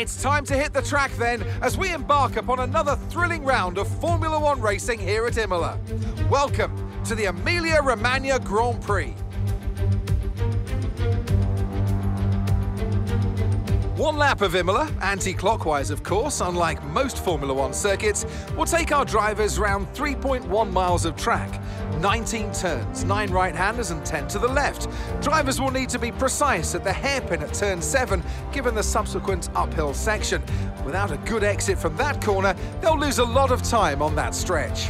It's time to hit the track then, as we embark upon another thrilling round of Formula One racing here at Imola. Welcome to the Emilia-Romagna Grand Prix. One lap of Imola, anti-clockwise of course, unlike most Formula One circuits, will take our drivers round 3.1 miles of track, 19 turns, 9 right-handers and 10 to the left. Drivers will need to be precise at the hairpin at turn 7, given the subsequent uphill section. Without a good exit from that corner, they'll lose a lot of time on that stretch.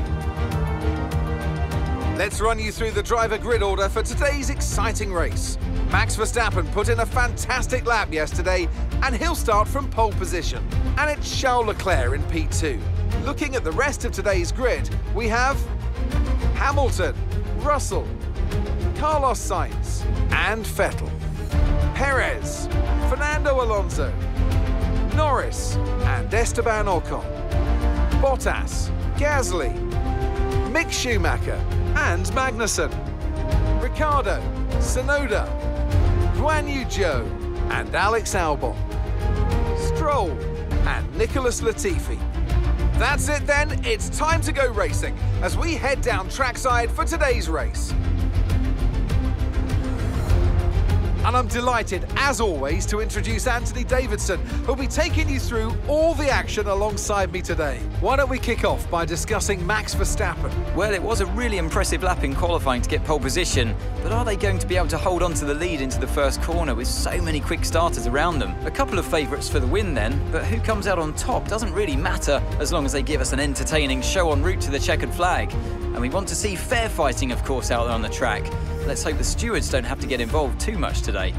Let's run you through the driver grid order for today's exciting race. Max Verstappen put in a fantastic lap yesterday, and he'll start from pole position. And it's Charles Leclerc in P2. Looking at the rest of today's grid, we have Hamilton, Russell, Carlos Sainz and Vettel, Perez, Fernando Alonso, Norris and Esteban Ocon, Bottas, Gasly, Mick Schumacher and Magnussen, Ricciardo, Tsunoda, Guan Yu Zhou and Alex Albon, Stroll and Nicholas Latifi. That's it then, it's time to go racing as we head down trackside for today's race. And I'm delighted, as always, to introduce Anthony Davidson, who'll be taking you through all the action alongside me today. Why don't we kick off by discussing Max Verstappen? Well, it was a really impressive lap in qualifying to get pole position, but are they going to be able to hold on to the lead into the first corner with so many quick starters around them? A couple of favourites for the win then, but who comes out on top doesn't really matter as long as they give us an entertaining show en route to the checkered flag. And we want to see fair fighting, of course, out there on the track. Let's hope the stewards don't have to get involved too much today.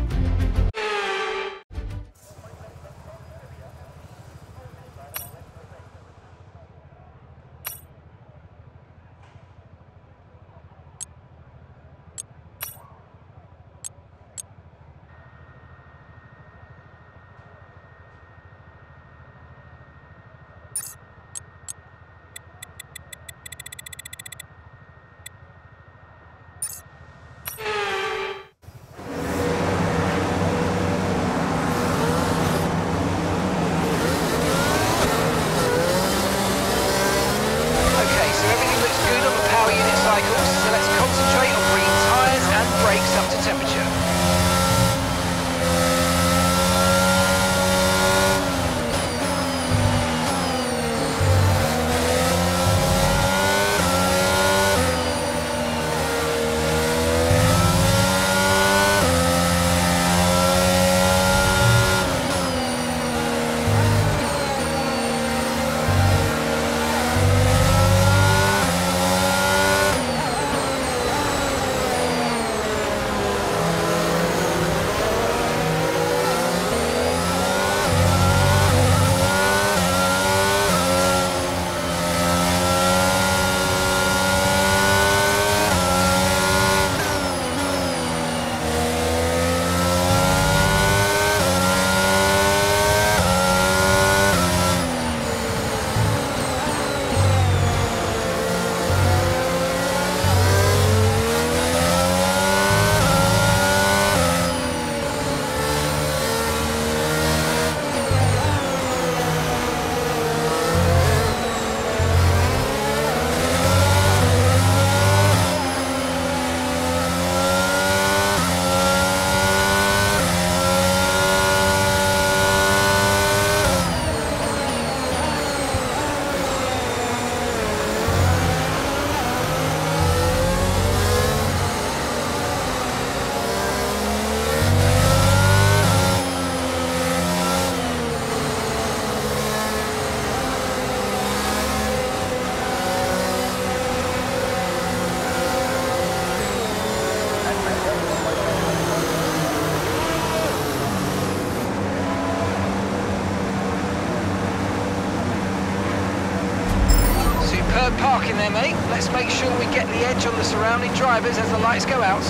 Parking there, mate. Let's make sure we get the edge on the surrounding drivers as the lights go out.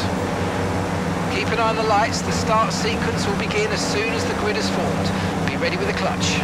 Keep an eye on the lights. The start sequence will begin as soon as the grid is formed. Be ready with the clutch.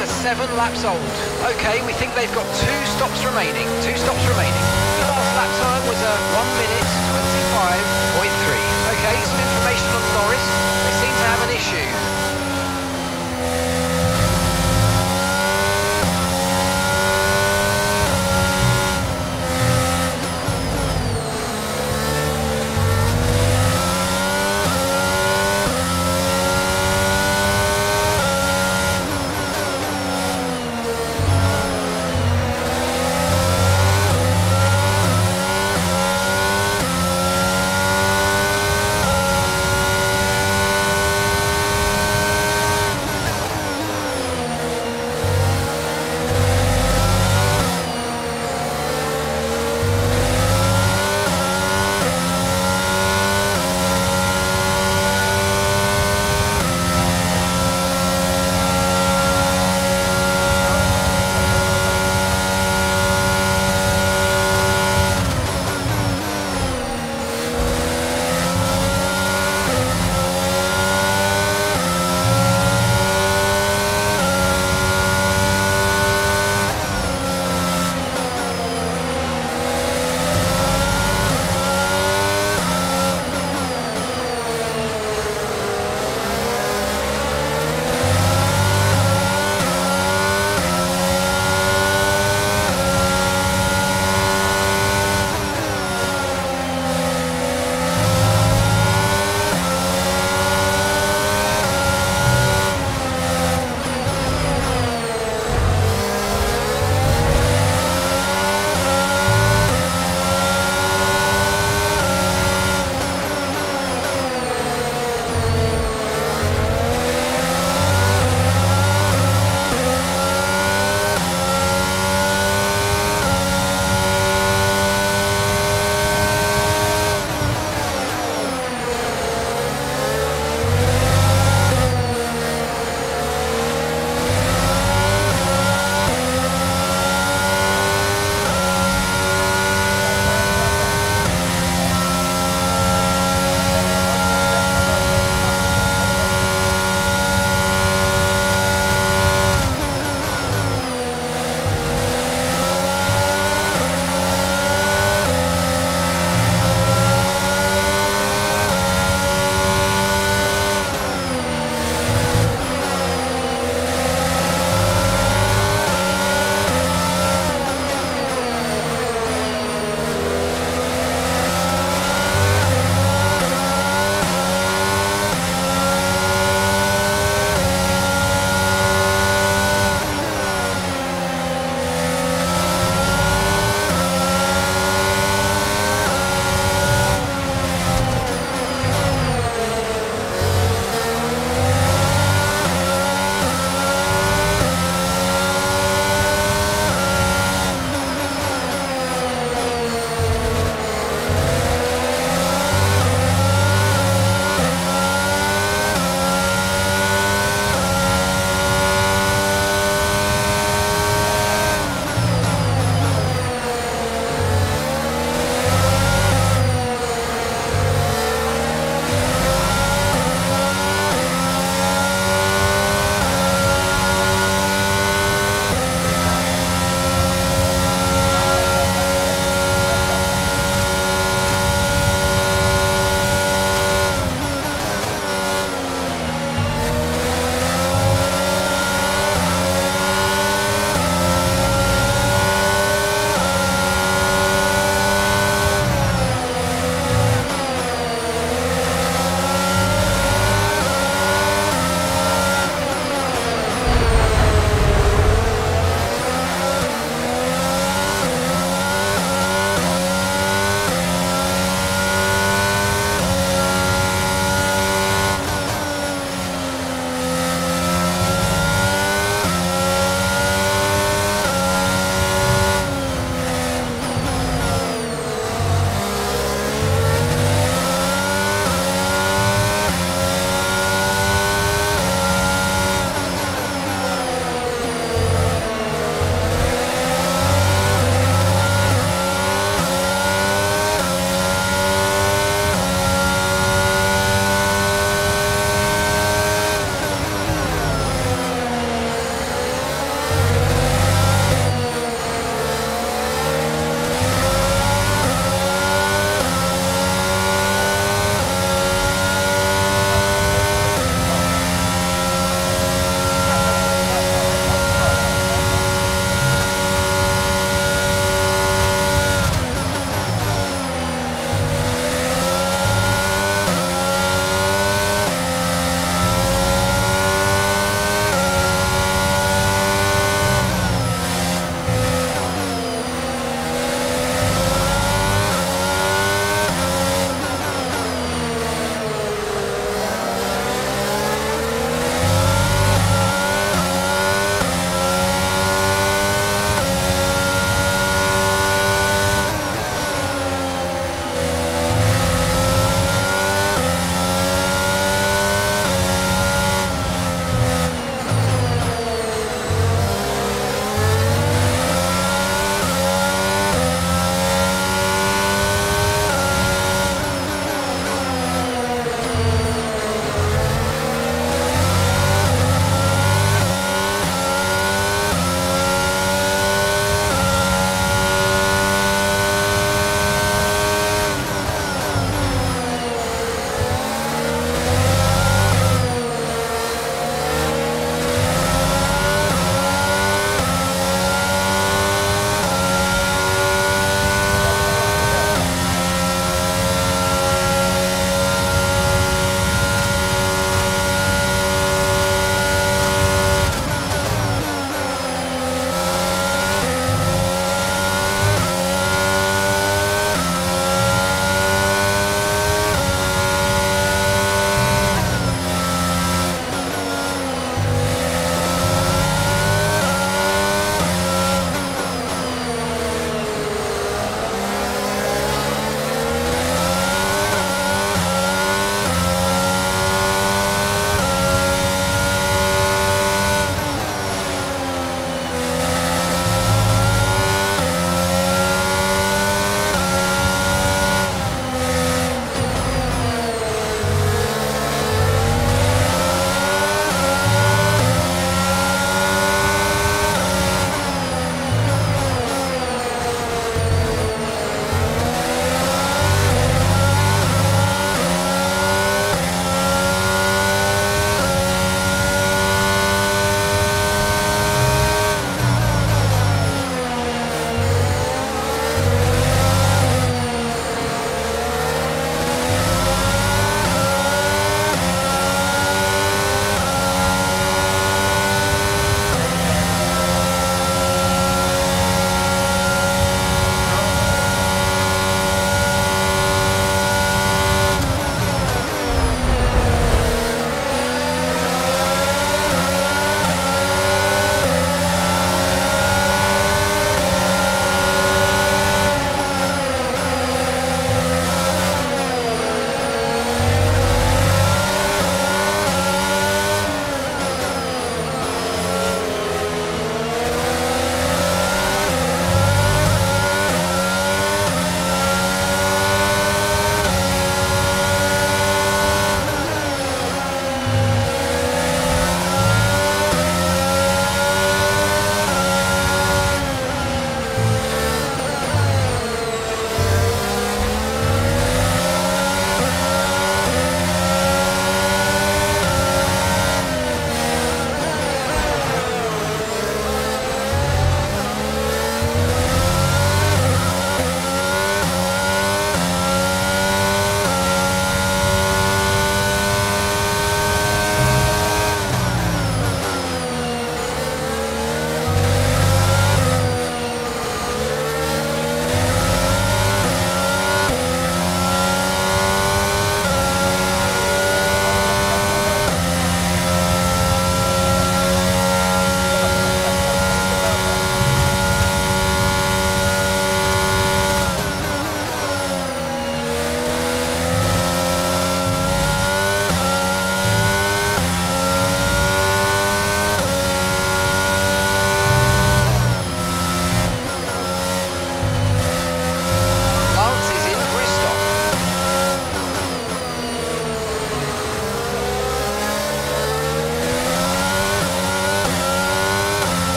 are 7 laps old. Okay, we think they've got 2 stops remaining. 2 stops remaining. The last lap time was 1 minute 25.3. Okay, some information on Norris. They seem to have an issue.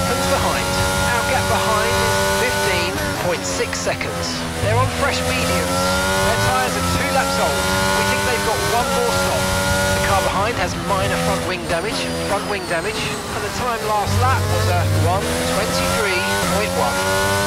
Verstappen's behind. Our gap behind is 15.6 seconds. They're on fresh mediums. Their tyres are 2 laps old. We think they've got one more stop. The car behind has minor front wing damage, and the time last lap was a 1:23.1.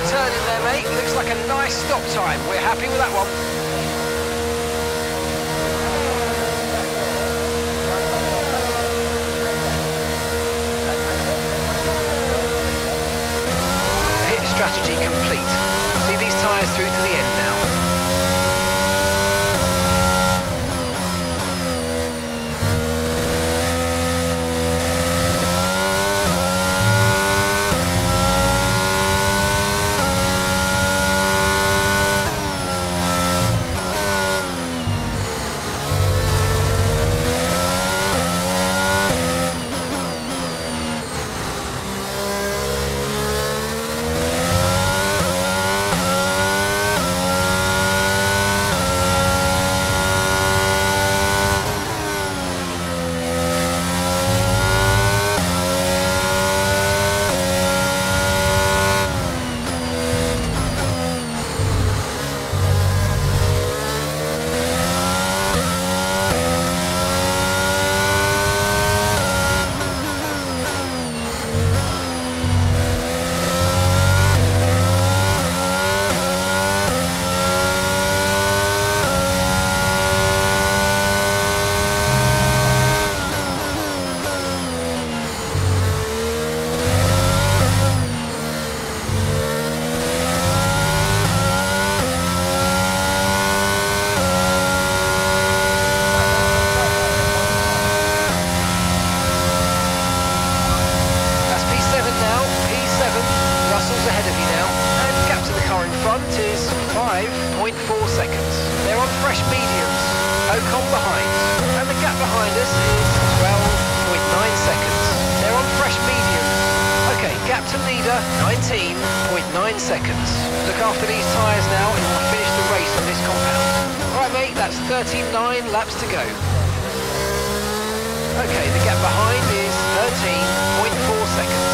turn in there, mate. Looks like a nice stop time. We're happy with that one. Pit strategy complete. See these tyres through to the end now. Ahead of you now, and gap to the car in front is 5.4 seconds. They're on fresh mediums. Ocon behind, and the gap behind us is 12.9 seconds. They're on fresh mediums. Okay, gap to leader, 19.9 seconds. Look after these tyres now, and we'll finish the race on this compound. All right, mate, that's 39 laps to go. Okay, the gap behind is 13.4 seconds.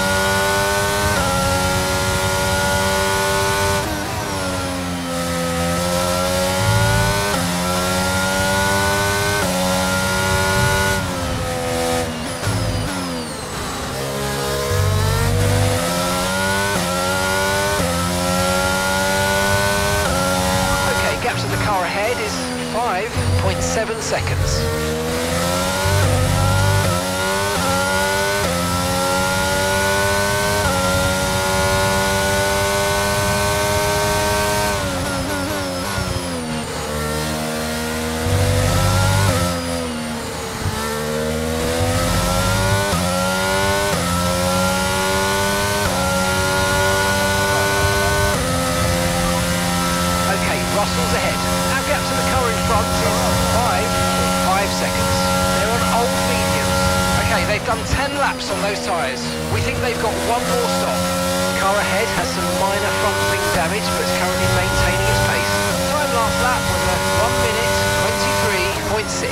Car ahead is 5.7 seconds. Russell's ahead. Our gap to the car in front is 5.5 seconds. They're on old mediums. Okay, they've done 10 laps on those tyres. We think they've got one more stop. The car ahead has some minor front wing damage, but is currently maintaining its pace. Time last lap was a 1 minute 23.6.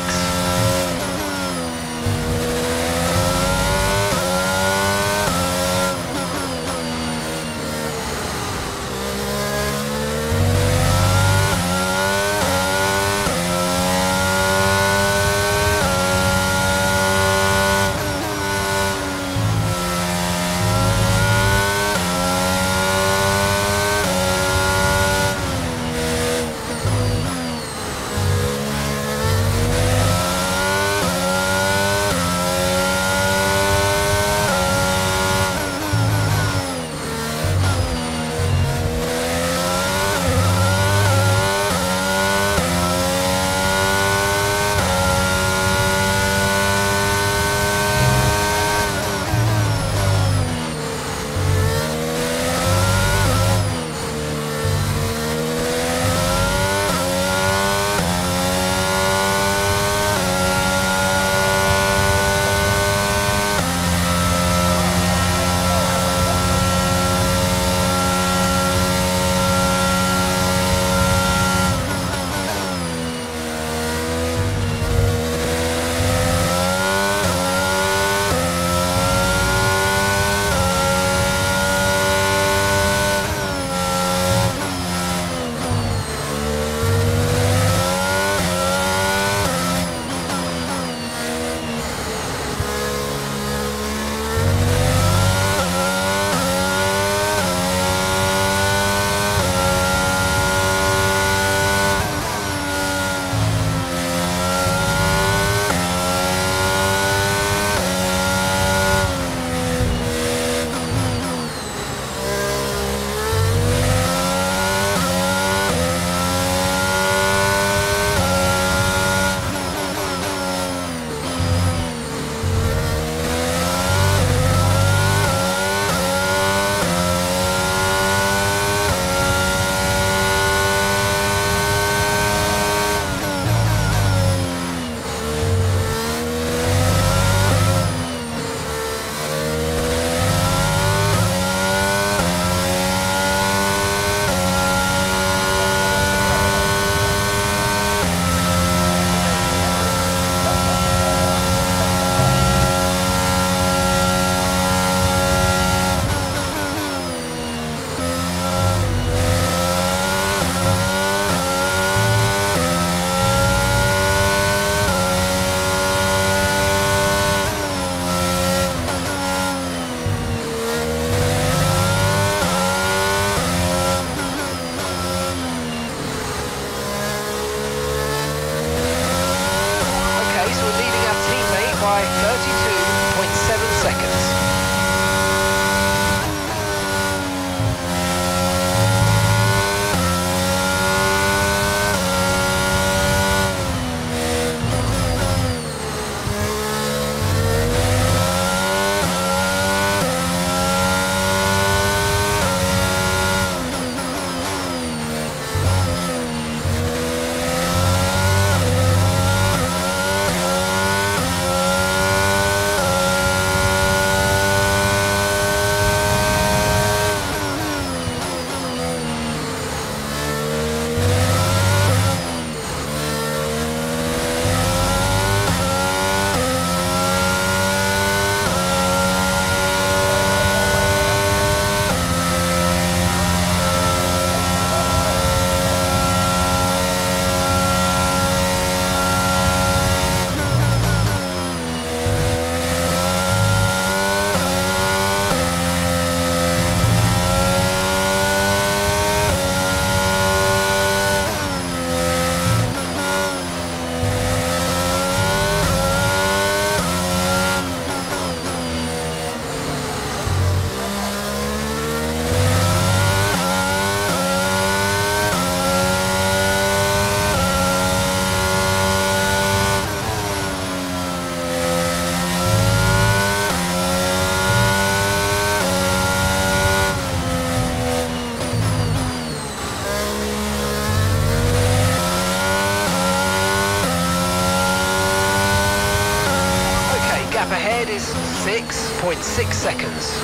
is 6.6 seconds.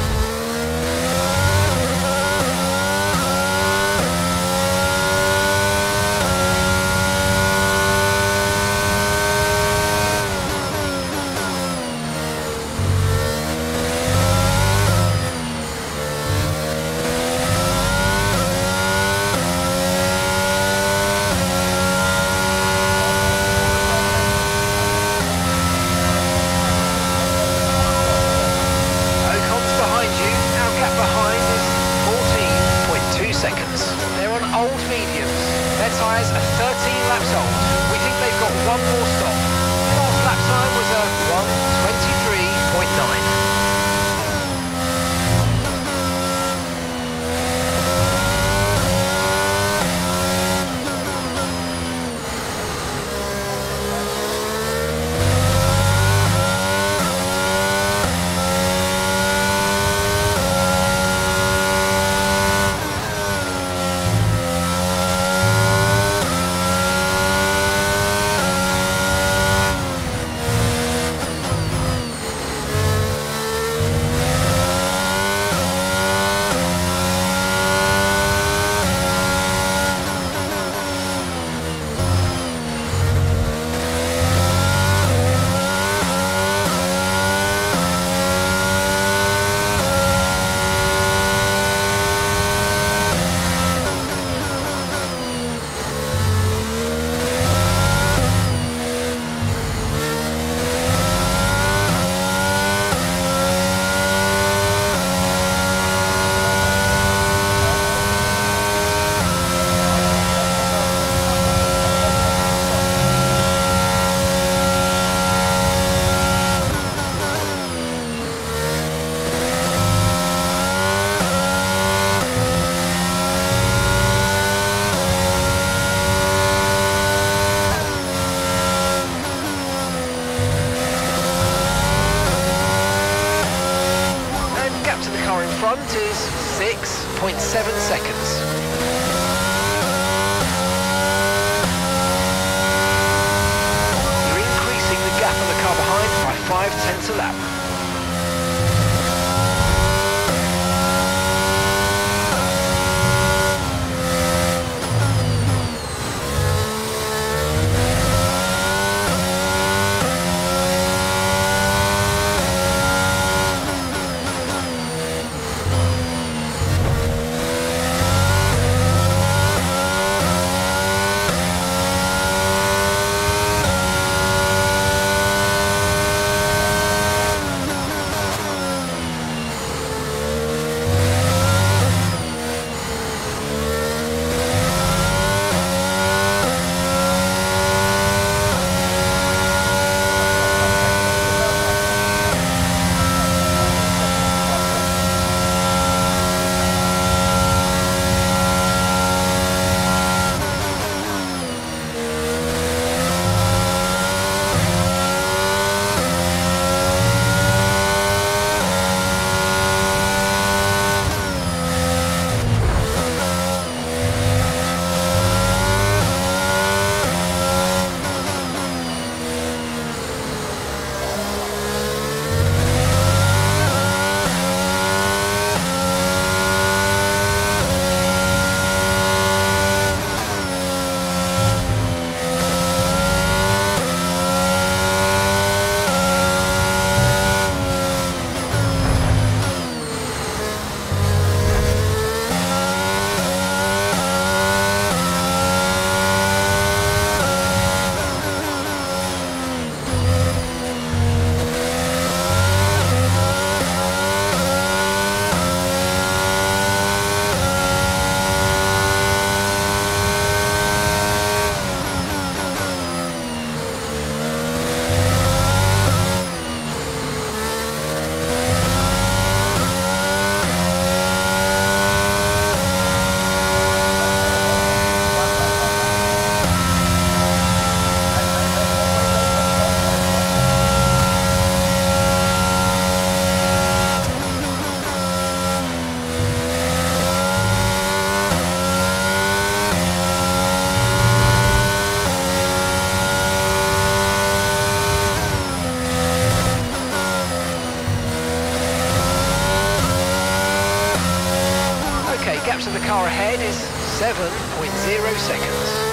Their tyres are 13 laps old. We think they've got one more stop. Last lap time was a 1:23.9. Front is 6.7 seconds. You're increasing the gap on the car behind by 0.5 a lap. ahead is 7.0 seconds.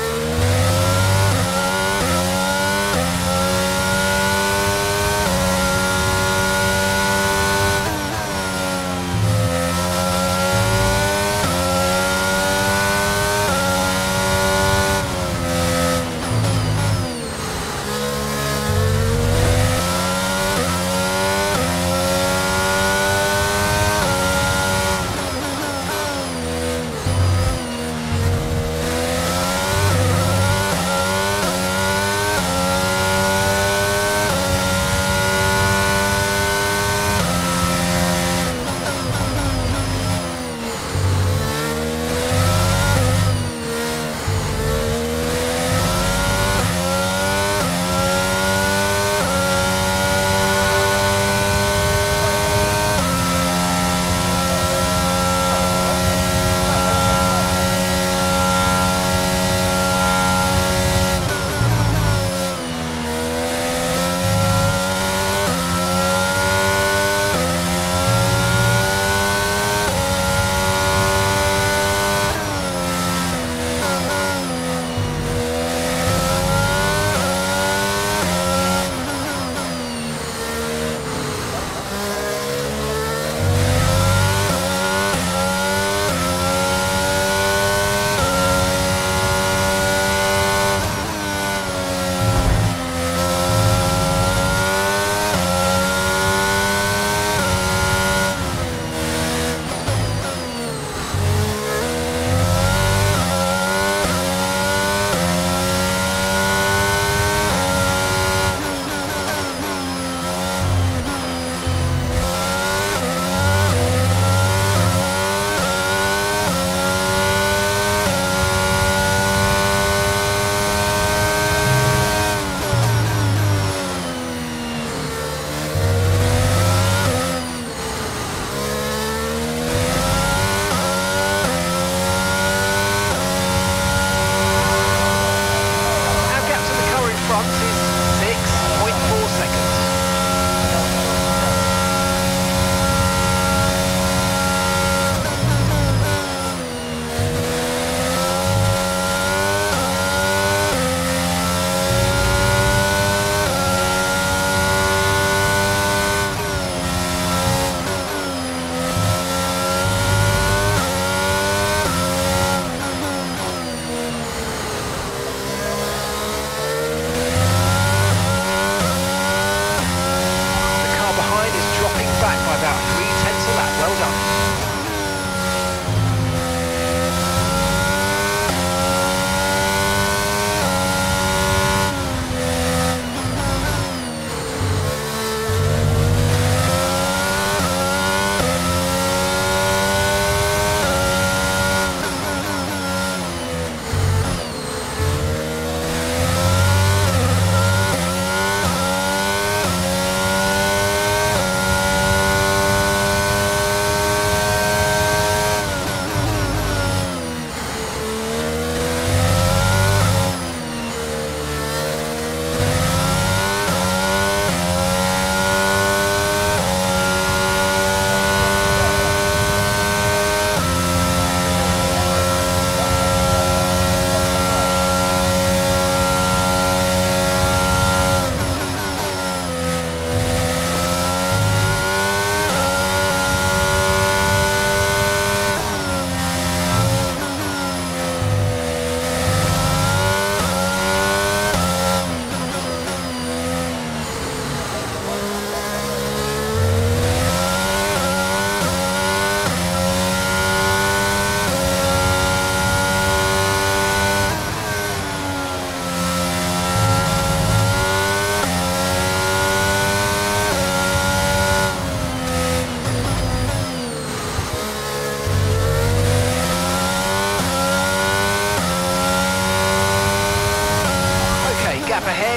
Gap ahead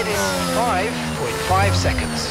is 5.5 seconds.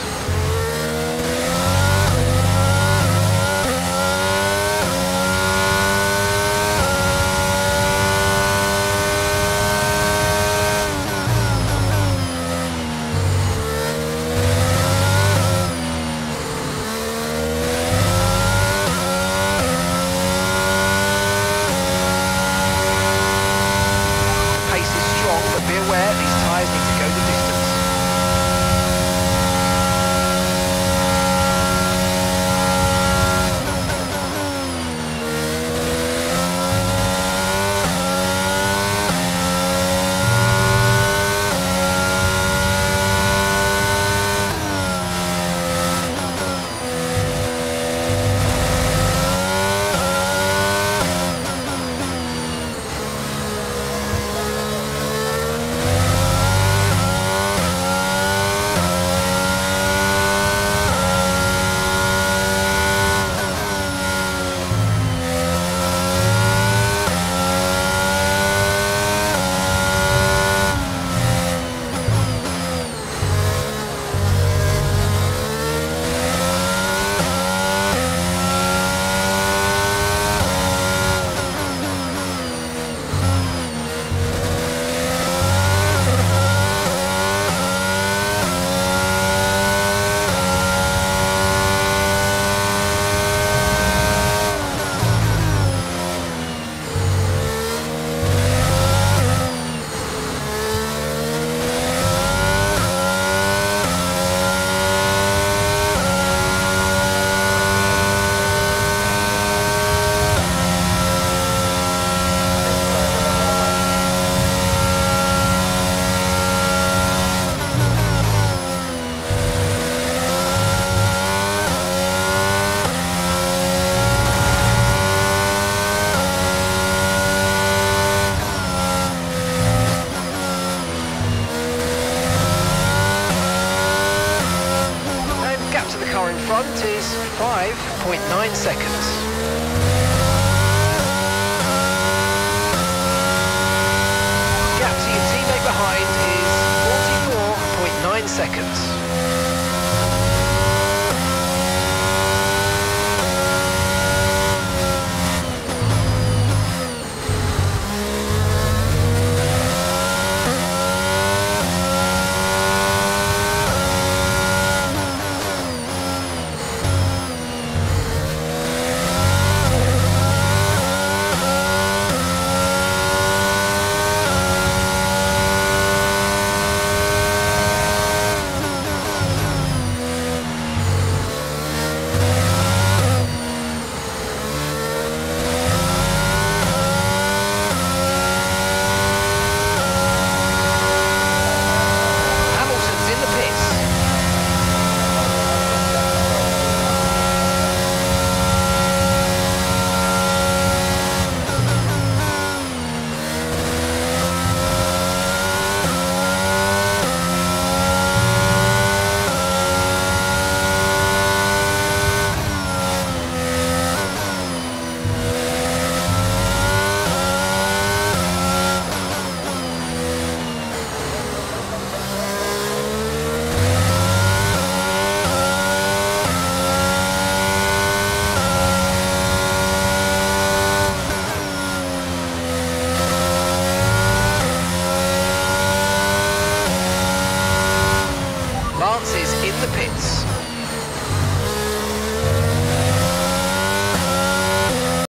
minutes, 5.9 seconds.